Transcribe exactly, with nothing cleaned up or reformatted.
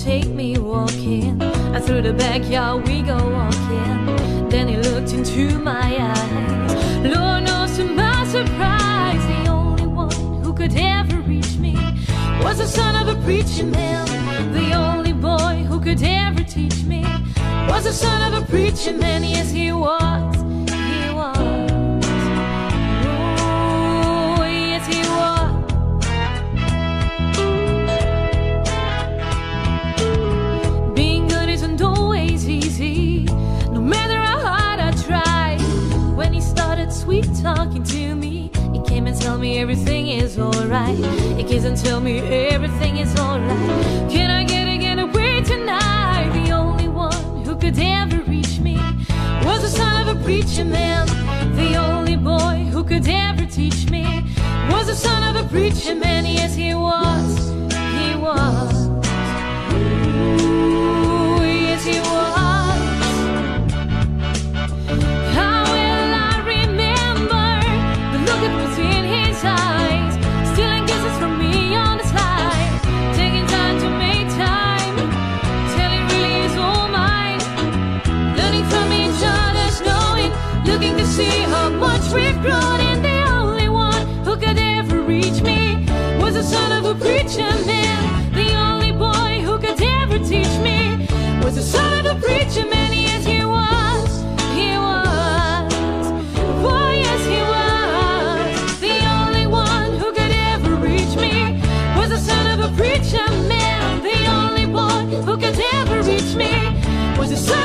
take me walking, and through the backyard we go walking. Then he looked into my eyes. Lord knows to my surprise, the only one who could ever reach me was the son of a preacher man. The only boy who could ever teach me was the son of a preacher man. Yes, he was, he was. Oh, yes, he was. Being good isn't always easy, no matter how hard I try. When he started sweet talking to me, he came and tell me everything is alright. He came and tell me everything is alright. Can I get again away tonight? The only one who could ever reach me was the son of a preacher man. The only boy who could ever teach me was the son of a preacher man. Yes, he was, he was. Ooh, yes, he was. How will I remember the look that was in his eyes, stealing kisses from me on the slide, taking time to make time, telling really is all mine, learning from each other's knowing, looking to see how much we've grown. And the only one who could ever reach me was the son of a preacher man. The only boy who could ever teach me was the son of a preacher man. Yes, he was, he was. Oh, yes, he was. The only one who could ever reach me was the son of a preacher man. The only boy who could ever reach me was the son